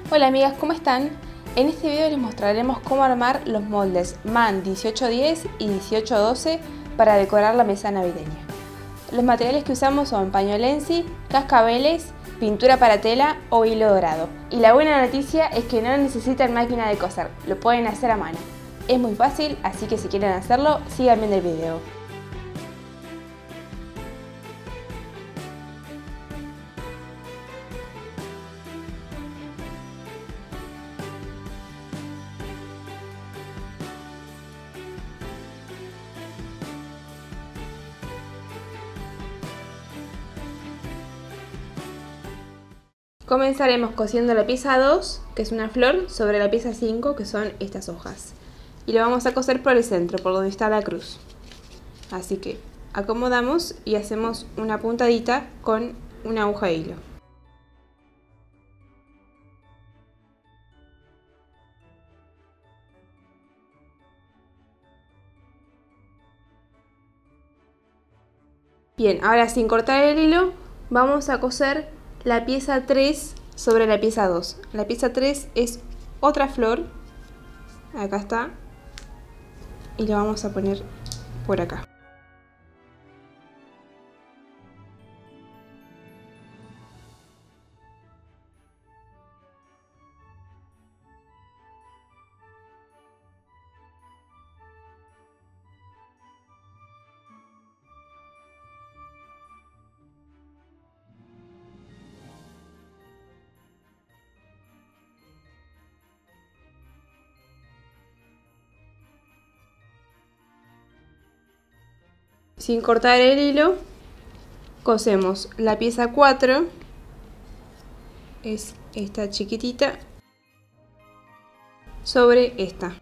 Hola amigas, ¿cómo están? En este video les mostraremos cómo armar los moldes MAN 1810 y 1812 para decorar la mesa navideña. Los materiales que usamos son pañolensi, cascabeles, pintura para tela o hilo dorado. Y la buena noticia es que no necesitan máquina de coser, lo pueden hacer a mano. Es muy fácil, así que si quieren hacerlo, sigan viendo el video. Comenzaremos cosiendo la pieza 2, que es una flor, sobre la pieza 5, que son estas hojas. Y lo vamos a coser por el centro, por donde está la cruz. Así que acomodamos y hacemos una puntadita con una aguja de hilo. Bien, ahora sin cortar el hilo, vamos a coser la pieza 3 sobre la pieza 2. La pieza 3 es otra flor, acá está, y la vamos a poner por acá. Sin cortar el hilo, cosemos la pieza 4, es esta chiquitita, sobre esta.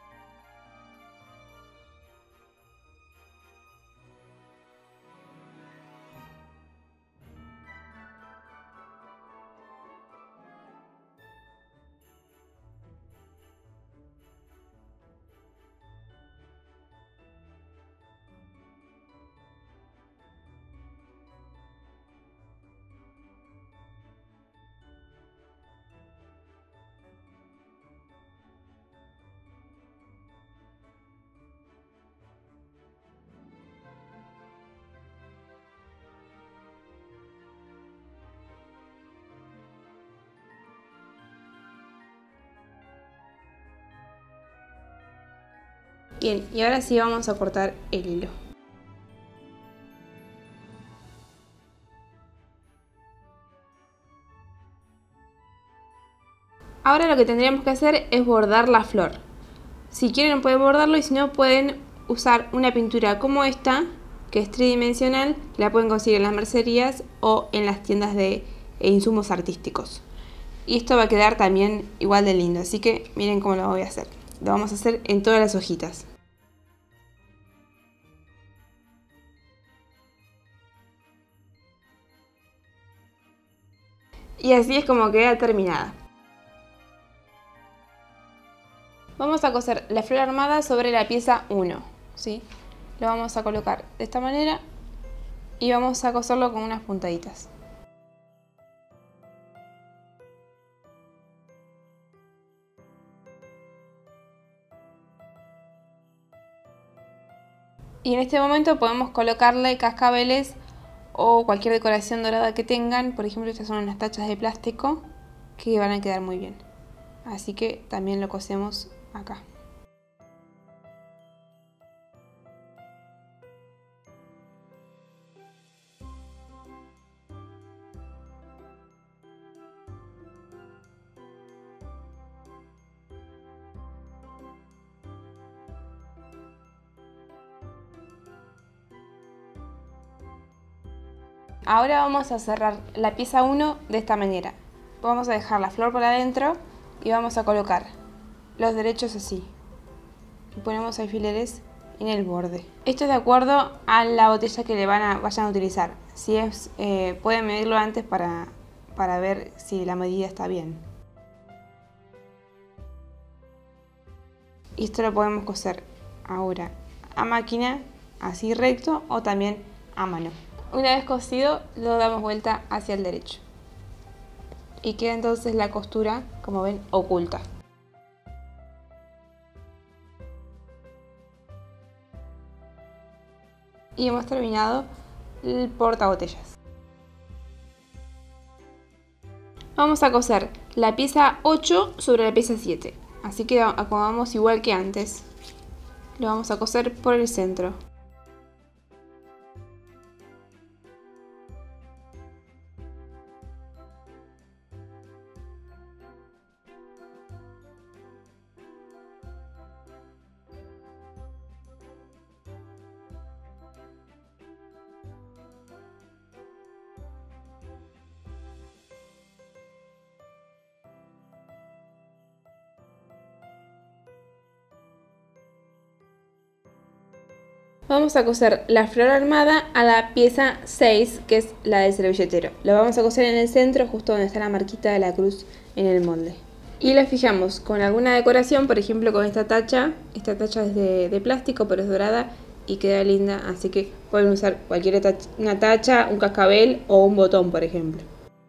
Bien, y ahora sí vamos a cortar el hilo. Ahora lo que tendríamos que hacer es bordar la flor. Si quieren pueden bordarlo y si no pueden usar una pintura como esta, que es tridimensional, la pueden conseguir en las mercerías o en las tiendas de insumos artísticos. Y esto va a quedar también igual de lindo, así que miren cómo lo voy a hacer. Lo vamos a hacer en todas las hojitas. Y así es como queda terminada. Vamos a coser la flor armada sobre la pieza 1, ¿sí? Lo vamos a colocar de esta manera y vamos a coserlo con unas puntaditas. Y en este momento podemos colocarle cascabeles o cualquier decoración dorada que tengan. Por ejemplo, estas son unas tachas de plástico que van a quedar muy bien. Así que también lo cosemos acá. Ahora vamos a cerrar la pieza 1 de esta manera. Vamos a dejar la flor por adentro y vamos a colocar los derechos así. Y ponemos alfileres en el borde. Esto es de acuerdo a la botella que vayan a utilizar. Si es, pueden medirlo antes para ver si la medida está bien. Y esto lo podemos coser ahora a máquina, así recto, o también a mano. Una vez cosido, lo damos vuelta hacia el derecho. y queda entonces la costura, como ven, oculta. Y hemos terminado el portabotellas. Vamos a coser la pieza 8 sobre la pieza 7, así que acomodamos igual que antes. Lo vamos a coser por el centro. Vamos a coser la flor armada a la pieza 6, que es la del servilletero. Lo vamos a coser en el centro, justo donde está la marquita de la cruz en el molde. Y la fijamos con alguna decoración, por ejemplo con esta tacha. Esta tacha es de plástico, pero es dorada y queda linda, así que pueden usar cualquier una tacha, un cascabel o un botón, por ejemplo.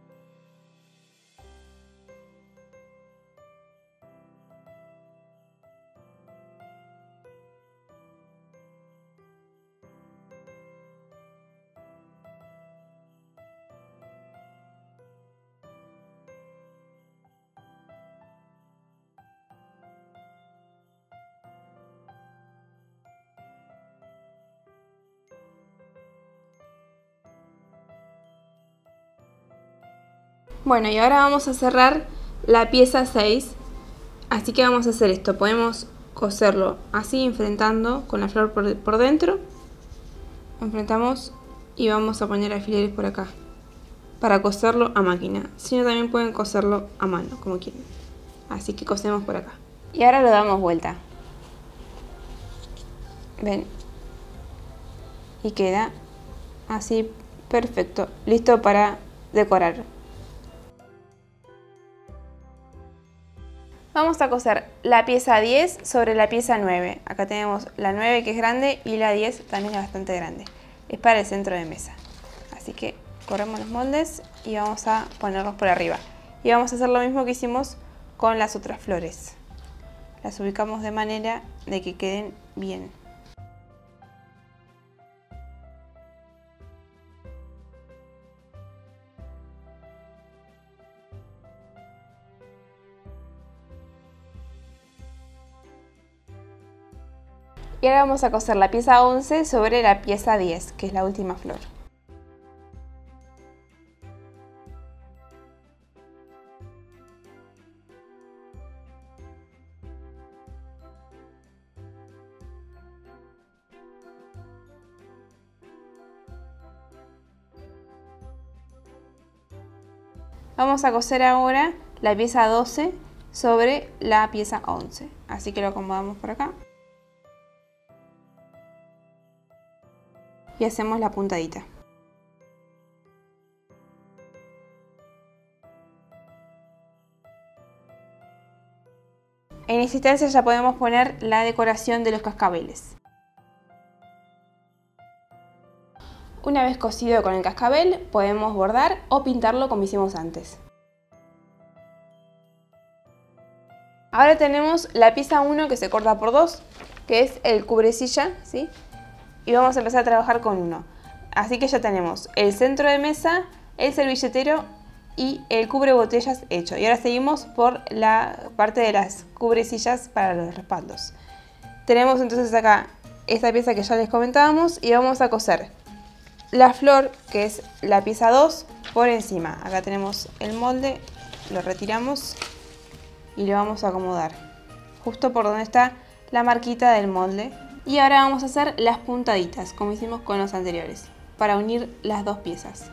Bueno, y ahora vamos a cerrar la pieza 6, así que vamos a hacer esto. Podemos coserlo así, enfrentando con la flor por dentro. Enfrentamos y vamos a poner alfileres por acá para coserlo a máquina. Si no, también pueden coserlo a mano, como quieran. Así que cosemos por acá. Y ahora lo damos vuelta. Ven. Y queda así, perfecto. Listo para decorar. Vamos a coser la pieza 10 sobre la pieza 9. Acá tenemos la 9 que es grande y la 10 también es bastante grande. Es para el centro de mesa. Así que corremos los moldes y vamos a ponerlos por arriba. Y vamos a hacer lo mismo que hicimos con las otras flores. Las ubicamos de manera de que queden bien. Y ahora vamos a coser la pieza 11 sobre la pieza 10, que es la última flor. Vamos a coser ahora la pieza 12 sobre la pieza 11, así que lo acomodamos por acá. Y hacemos la puntadita. En esta instancia ya podemos poner la decoración de los cascabeles. Una vez cosido con el cascabel, podemos bordar o pintarlo como hicimos antes. Ahora tenemos la pieza 1 que se corta por 2, que es el cubrecilla, ¿sí? Y vamos a empezar a trabajar con uno. Así que ya tenemos el centro de mesa, el servilletero y el cubrebotellas hecho. Y ahora seguimos por la parte de las cubrecillas para los respaldos. Tenemos entonces acá esta pieza que ya les comentábamos y vamos a coser la flor, que es la pieza 2, por encima. Acá tenemos el molde, lo retiramos y lo vamos a acomodar justo por donde está la marquita del molde. Y ahora vamos a hacer las puntaditas, como hicimos con los anteriores, para unir las dos piezas.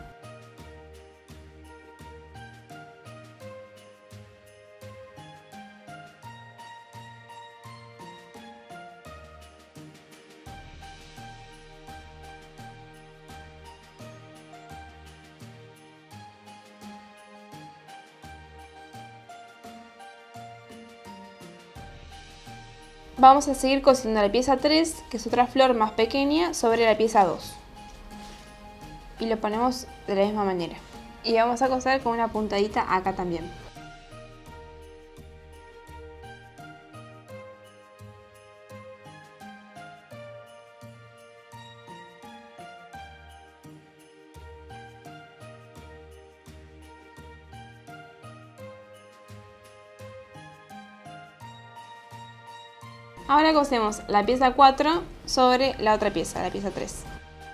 Vamos a seguir cosiendo la pieza 3, que es otra flor más pequeña, sobre la pieza 2. Y lo ponemos de la misma manera. Y vamos a coser con una puntadita acá también. Ahora cosemos la pieza 4 sobre la otra pieza, la pieza 3.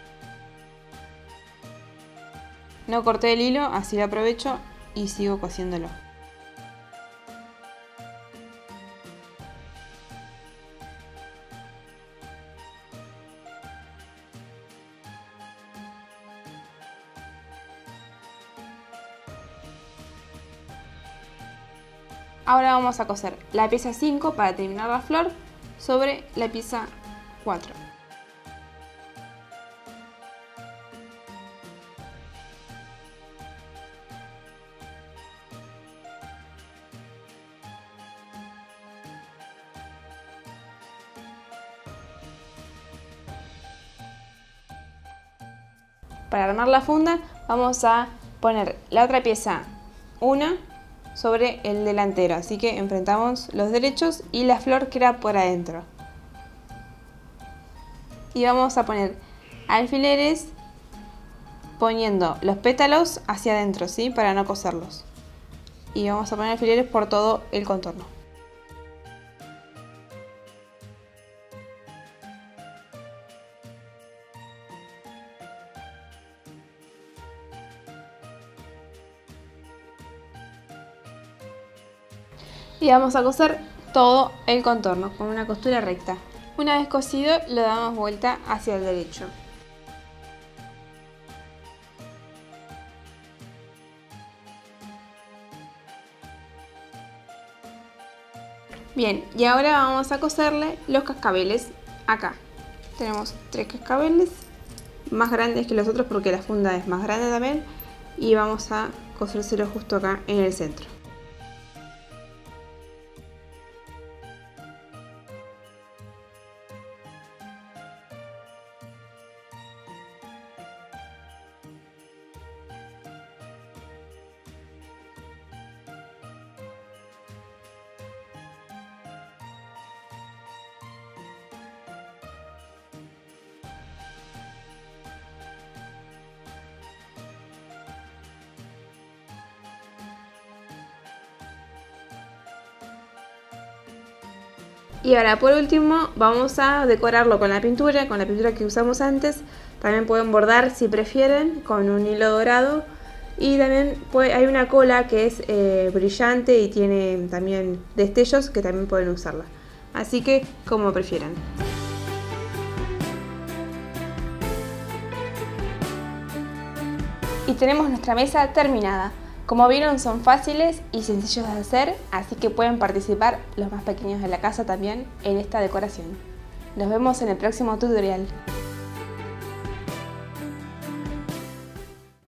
No corté el hilo, así lo aprovecho y sigo cosiéndolo. Ahora vamos a coser la pieza 5 para terminar la flor sobre la pieza 4. Para armar la funda vamos a poner la otra pieza 1 sobre el delantero, así que enfrentamos los derechos y la flor queda por adentro. Y vamos a poner alfileres poniendo los pétalos hacia adentro, ¿sí? Para no coserlos. Y vamos a poner alfileres por todo el contorno. Y vamos a coser todo el contorno con una costura recta. Una vez cosido lo damos vuelta hacia el derecho. Bien, y ahora vamos a coserle los cascabeles acá. Tenemos 3 cascabeles más grandes que los otros porque la funda es más grande también. Y vamos a cosérselo justo acá en el centro. Y ahora por último vamos a decorarlo con la pintura que usamos antes. También pueden bordar si prefieren con un hilo dorado. Y también hay una cola que es brillante y tiene también destellos que también pueden usarla. Así que como prefieran. Y tenemos nuestra mesa terminada. Como vieron, son fáciles y sencillos de hacer, así que pueden participar los más pequeños de la casa también en esta decoración. Nos vemos en el próximo tutorial.